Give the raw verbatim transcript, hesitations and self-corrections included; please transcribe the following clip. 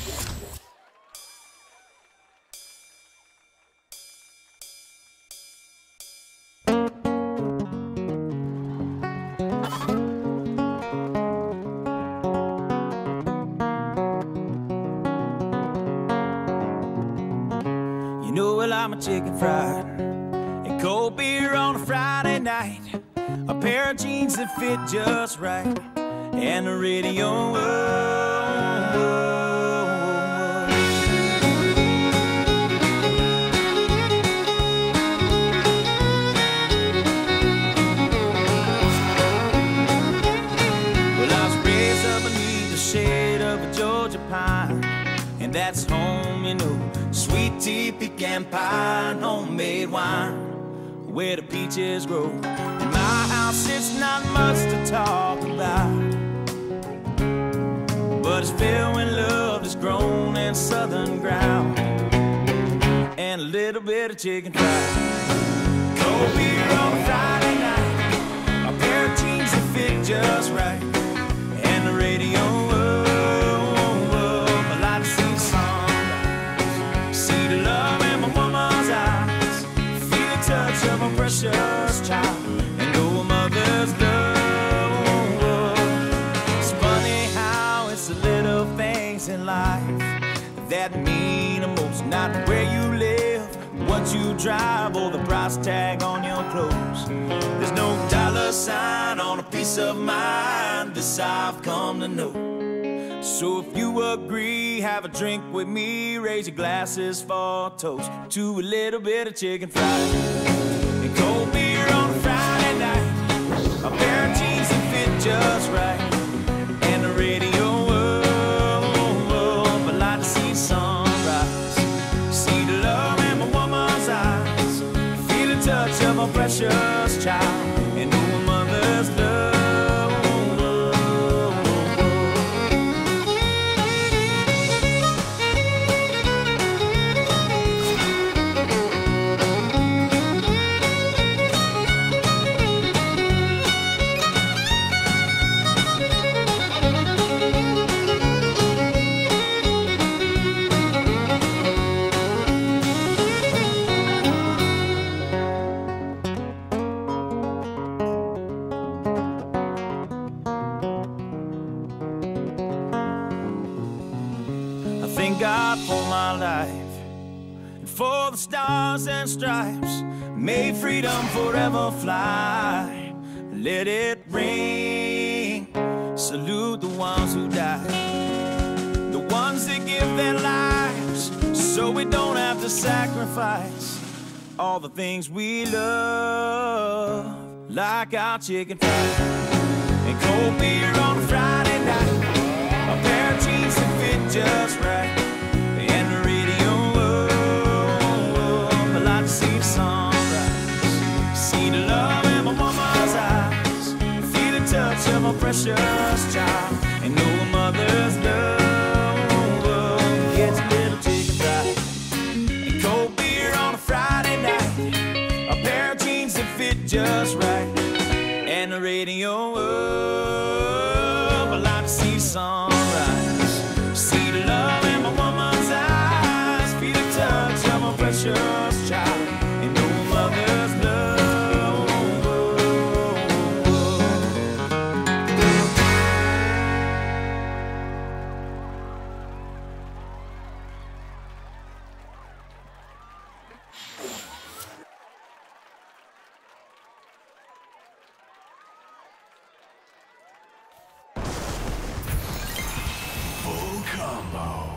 You know, well, I'm a chicken fried and cold beer on a Friday night, a pair of jeans that fit just right, and the radio. Oh, oh, oh. Well, I was raised up beneath the shade of a Georgia pine, and that's home, you know. Sweet tea, pecan pie, and homemade wine, where the peaches grow. In my house, it's not much to talk about, but it's filled with love that's grown in southern ground, and a little bit of chicken fried. Cold beer on a Friday night, a pair of jeans that fit just right, and the radio. Precious child, and oh, mother's love. It's funny how it's the little things in life that mean the most. Not where you live, what you drive, or the price tag on your clothes. There's no dollar sign on a piece of mind, this I've come to know. So if you agree, have a drink with me, raise your glasses for a toast to a little bit of chicken fried. Cold beer on a Friday night, a pair of jeans that fit just right, and the radio. Oh, oh, oh, I like to see sunrise, see the love in my woman's eyes, feel the touch of a precious child, and know a mother's love. Thank God for my life and for the stars and stripes. May freedom forever fly. Let it ring. Salute the ones who died, the ones that give their lives so we don't have to sacrifice all the things we love, like our chicken fried and cold beer on a Friday night, a pair of jeans that fit just right, and the radio. Oh, oh, I like to see the sunrise, see the love in my woman's eyes, feel the touch of a precious child, and know a mother's love. Oh, gets a little chicken fried and cold beer on a Friday night, a pair of jeans that fit just right, and the radio. Oh, I like to see the sunrise, see the love in my woman's eyes, feel the touch of a precious child, and know a mother's love. Full combo.